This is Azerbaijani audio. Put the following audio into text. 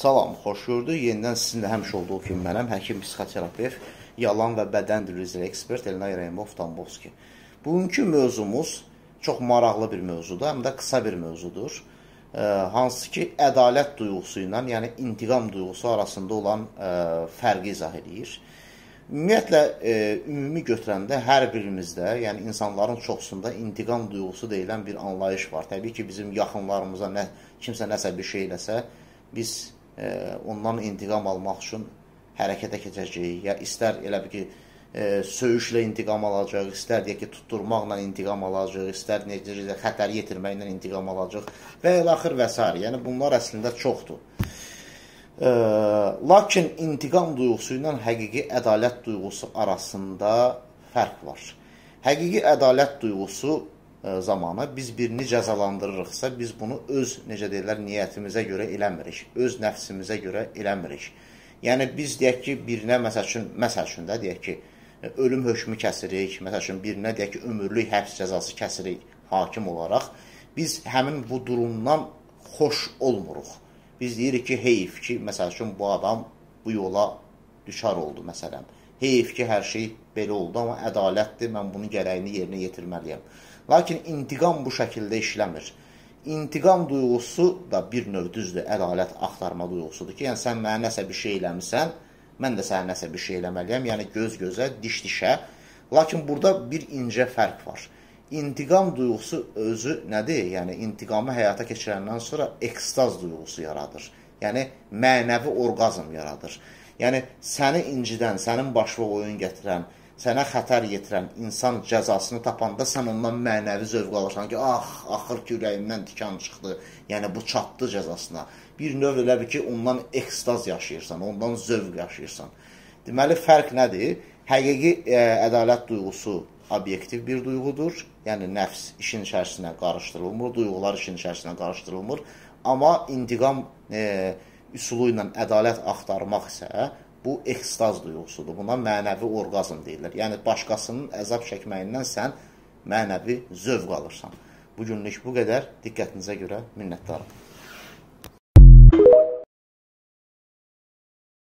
Salam, xoş gördük. Yenidən sizinlə həmişə olduğu kimi mənəm, həkim psixoterapevt, yalan və bədən dili üzrə ekspert Elnay Rəhimov-Tambovski. Bugünkü mövzumuz çox maraqlı bir mövzudur, həm də qısa bir mövzudur. Hansı ki, ədalət duyğusu ilə, yəni intiqam duyğusu arasında olan fərqi izah edir. Ümumiyyətlə, ümumi götürəndə hər birimizdə, yəni insanların çoxsunda intiqam duyğusu deyilən bir anlayış var. Təbii ki, bizim yaxınlarımıza kimsə nəsə bir şey eləsə, biz ondan intiqam almaq üçün hərəkətə keçəcəyik. Ya istər elə bir ki, söyüşlə intiqam alacaq, istər deyək ki, tutturmaqla intiqam alacaq, istər xətər yetirməklə intiqam alacaq və ilaxır və s. Yəni, bunlar əslində çoxdur. Lakin intiqam duyğusu ilə həqiqi ədalət duyğusu arasında fərq var. Həqiqi ədalət duyğusu zamanı biz birini cəzalandırırıqsa, biz bunu öz, necə deyirlər, niyyətimizə görə eləmirik, öz nəfsimizə görə eləmirik. Yəni, biz deyək ki, birinə, məsəl üçün də deyək ki, ölüm hökmü kəsirik, məsəl üçün birinə deyək ki, ömürlük həbs cəzası kəsirik hakim olaraq, biz həmin bu durumdan xoş olmuruq. Biz deyirik ki, heyif ki, məsəl üçün bu adam bu yola düşar oldu, məsələn. Heyif ki, hər şey belə oldu, amma ədalətdir, mən bunun gərəyini yerinə yetirməliyəm. Lakin intiqam bu şəkildə işləmir. İntiqam duyğusu da bir növ düzdür, ədalət axtarma duyğusudur ki, yəni sən mənə nəsə bir şey eləmirsən, mən də sənə nəsə bir şey eləməliyəm, yəni göz-gözə, diş-dişə. Lakin burada bir incə fərq var. İntiqam duyğusu özü nədir? Yəni, intiqamı həyata keçirəndən sonra ekstaz duyğusu yaradır. Yəni, mənəvi orqazm yaradır. Yəni, səni incidən, sənin başına oyun gətirən, sənə xətər yetirən insan cəzasını tapanda sən ondan mənəvi zövq alırsan ki, axır ki, ürəyimdən tikan çıxdı, yəni bu çatdı cəzasına. Bir növ elə bir ki, ondan ekstaz yaşayırsan, ondan zövq yaşayırsan. Deməli, fərq nədir? Həqiqi ədalət duyğusu obyektiv bir duyğudur, yəni nəfs işin içərisinə qarışdırılmır, duyğular işin içərisinə qarışdırılmır. Amma intiqam üsulu ilə ədalət axtarmaq isə bu ekstaz duyğusudur. Buna mənəvi orqazm deyirlər. Yəni, başqasının əzab çəkməyindən sən mənəvi zövq alırsan. Bugünlük bu qədər. Diqqətinizə görə minnətdarım.